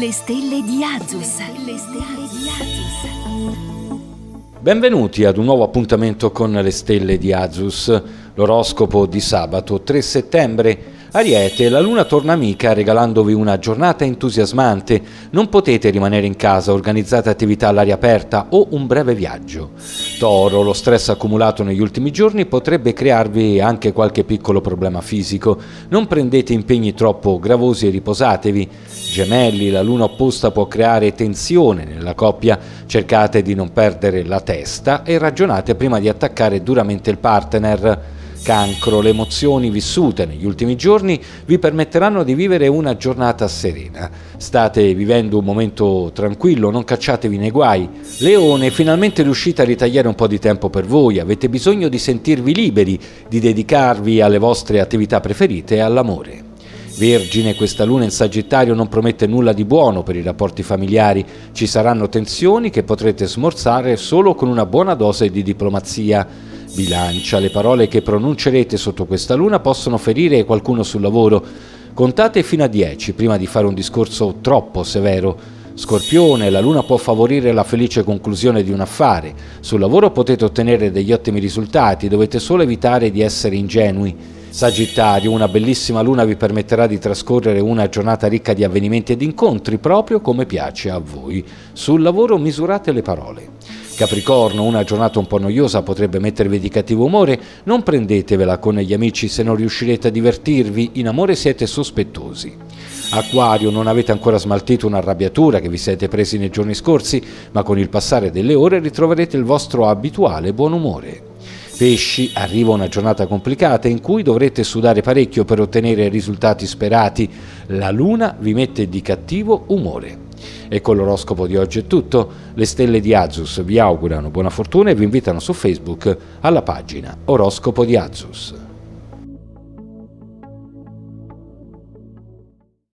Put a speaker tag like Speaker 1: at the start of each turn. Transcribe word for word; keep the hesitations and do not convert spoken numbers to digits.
Speaker 1: Le stelle di Azus. Le stelle di Azus.
Speaker 2: Benvenuti ad un nuovo appuntamento con le stelle di Azus, l'oroscopo di sabato tre settembre. Ariete, la luna torna amica regalandovi una giornata entusiasmante. Non potete rimanere in casa, organizzate attività all'aria aperta o un breve viaggio. Toro, lo stress accumulato negli ultimi giorni potrebbe crearvi anche qualche piccolo problema fisico. Non prendete impegni troppo gravosi e riposatevi. Gemelli, la luna opposta può creare tensione nella coppia. Cercate di non perdere la testa e ragionate prima di attaccare duramente il partner. Cancro, le emozioni vissute negli ultimi giorni vi permetteranno di vivere una giornata serena. State vivendo un momento tranquillo, non cacciatevi nei guai. Leone, finalmente riuscite a ritagliare un po' di tempo per voi, avete bisogno di sentirvi liberi, di dedicarvi alle vostre attività preferite e all'amore. Vergine, questa luna in Sagittario non promette nulla di buono per i rapporti familiari, ci saranno tensioni che potrete smorzare solo con una buona dose di diplomazia. Bilancia, le parole che pronuncerete sotto questa luna possono ferire qualcuno sul lavoro. Contate fino a dieci prima di fare un discorso troppo severo. Scorpione, la luna può favorire la felice conclusione di un affare. Sul lavoro potete ottenere degli ottimi risultati, dovete solo evitare di essere ingenui. Sagittario, una bellissima luna vi permetterà di trascorrere una giornata ricca di avvenimenti ed incontri proprio come piace a voi. Sul lavoro misurate le parole. Capricorno, una giornata un po' noiosa potrebbe mettervi di cattivo umore, non prendetevela con gli amici se non riuscirete a divertirvi, in amore siete sospettosi. Acquario, non avete ancora smaltito un'arrabbiatura che vi siete presi nei giorni scorsi, ma con il passare delle ore ritroverete il vostro abituale buon umore. Pesci, arriva una giornata complicata in cui dovrete sudare parecchio per ottenere i risultati sperati. La luna vi mette di cattivo umore. E con l'oroscopo di oggi è tutto. Le stelle di Azus vi augurano buona fortuna e vi invitano su Facebook alla pagina Oroscopo di Azus.